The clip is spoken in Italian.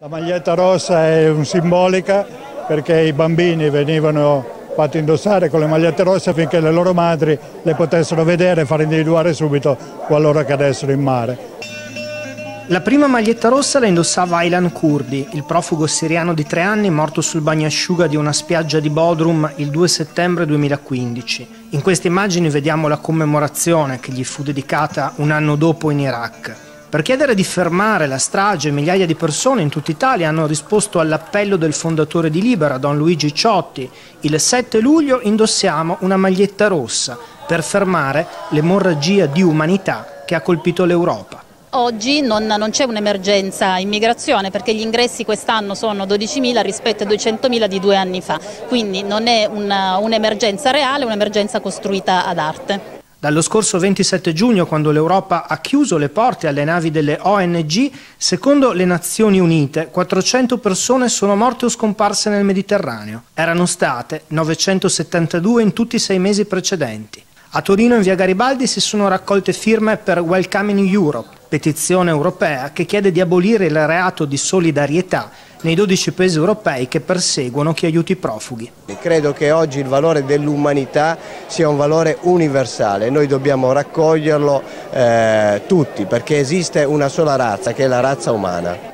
La maglietta rossa è simbolica perché i bambini venivano fatti indossare con le magliette rosse affinché le loro madri le potessero vedere e far individuare subito qualora cadessero in mare. La prima maglietta rossa la indossava Aylan Kurdi, il profugo siriano di 3 anni morto sul bagnasciuga di una spiaggia di Bodrum il 2 settembre 2015. In queste immagini vediamo la commemorazione che gli fu dedicata un anno dopo in Iraq. Per chiedere di fermare la strage, migliaia di persone in tutta Italia hanno risposto all'appello del fondatore di Libera, Don Luigi Ciotti. Il 7 luglio indossiamo una maglietta rossa per fermare l'emorragia di umanità che ha colpito l'Europa. Oggi non c'è un'emergenza immigrazione perché gli ingressi quest'anno sono 12.000 rispetto ai 200.000 di 2 anni fa, quindi non è un'emergenza reale, è un'emergenza costruita ad arte. Dallo scorso 27 giugno, quando l'Europa ha chiuso le porte alle navi delle ONG, secondo le Nazioni Unite 400 persone sono morte o scomparse nel Mediterraneo. Erano state 972 in tutti i 6 mesi precedenti. A Torino, in via Garibaldi, si sono raccolte firme per Welcoming Europe, petizione europea che chiede di abolire il reato di solidarietà nei 12 paesi europei che perseguono chi aiuta i profughi. Credo che oggi il valore dell'umanità sia un valore universale, noi dobbiamo raccoglierlo tutti perché esiste una sola razza che è la razza umana.